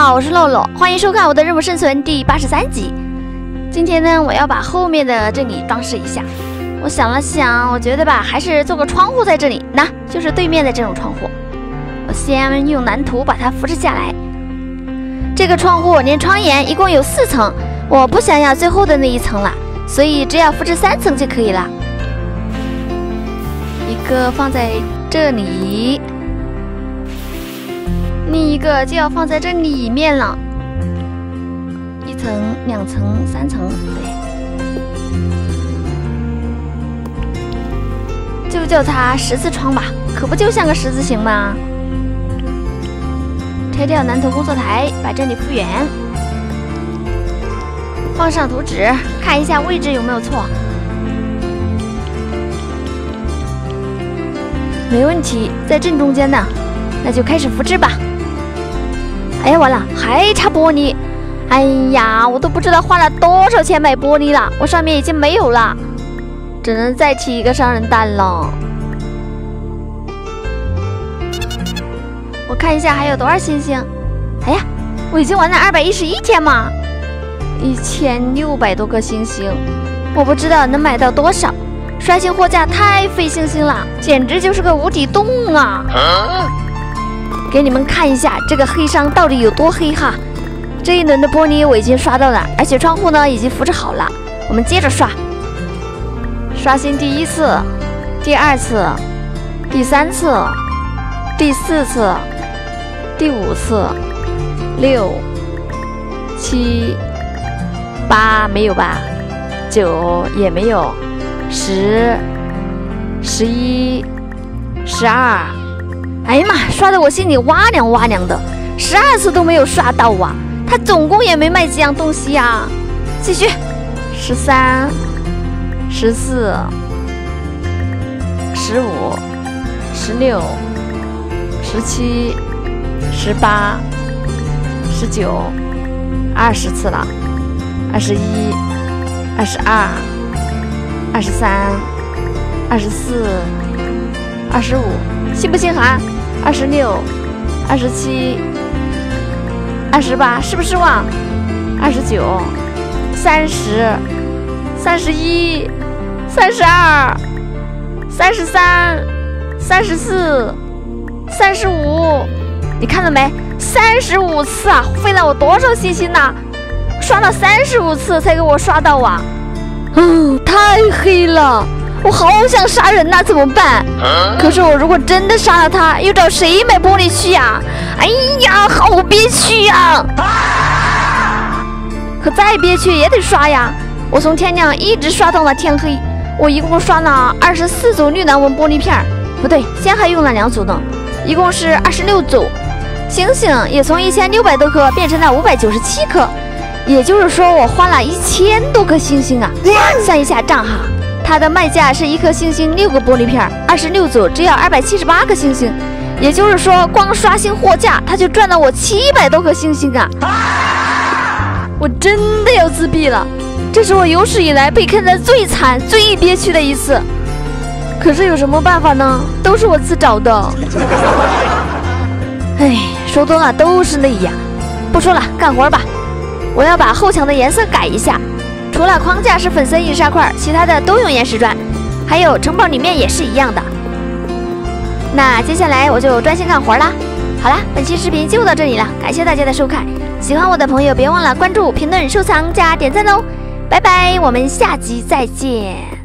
好，我是露露，欢迎收看我的任务生存第83集。今天呢，我要把后面的这里装饰一下。我想了想，我觉得吧，还是做个窗户在这里，那就是对面的这种窗户。我先用蓝图把它复制下来。这个窗户连窗沿一共有4层，我不想要最后的那一层了，所以只要复制3层就可以了。一个放在这里。另一个就要放在这里面了，1层、2层、3层，对，就叫它10字窗吧，可不就像个10字形吗？拆掉蓝图工作台，把这里复原，放上图纸，看一下位置有没有错。没问题，在正中间呢，那就开始复制吧。哎呀，完了，还差玻璃！哎呀，我都不知道花了多少钱买玻璃了，我上面已经没有了，只能再提一个商人蛋了。我看一下还有多少星星。哎呀，我已经玩了211天嘛，1600多颗星星，我不知道能买到多少。刷新货架太费星星了，简直就是个无底洞啊！给你们看一下这个黑商到底有多黑哈！这一轮的玻璃我已经刷到了，而且窗户呢已经复制好了。我们接着刷，刷新第1次、第2次、第3次、第4次、第5次、6、7、8没有吧？9也没有，10、11、12。哎呀妈，刷得我心里哇凉哇凉的，12次都没有刷到啊！他总共也没卖几样东西呀。继续，13、14、15、16、17、18、19、20次了，21、22、23、24、25，信不信函？26、27、28，是不是忘？29、30、31、32、33、34、35，你看到没？35次啊，费了我多少星星呢？刷了35次才给我刷到啊！太黑了。我好想杀人呐，怎么办？可是我如果真的杀了他，又找谁买玻璃去呀？哎呀，好憋屈呀！可再憋屈也得刷呀！我从天亮一直刷到了天黑，我一共刷了24组绿蓝纹玻璃片，不对，先还用了2组呢，一共是26组。星星也从1600多颗变成了597颗，也就是说我花了1000多颗星星啊！算一下账哈。它的卖价是1颗星星6个玻璃片，26组只要278颗星星，也就是说光刷新货架它就赚了我700多颗星星啊！我真的要自闭了，这是我有史以来被坑得最惨最憋屈的一次。可是有什么办法呢？都是我自找的。哎，说多了都是泪呀！不说了，干活吧。我要把后墙的颜色改一下。除了框架是粉色印刷块，其他的都用岩石砖，还有城堡里面也是一样的。那接下来我就专心干活啦。好啦，本期视频就到这里了，感谢大家的收看。喜欢我的朋友别忘了关注、评论、收藏加点赞哦。拜拜，我们下集再见。